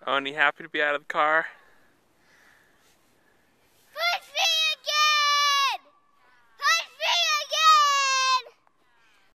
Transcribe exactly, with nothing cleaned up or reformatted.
Oni, happy to be out of the car?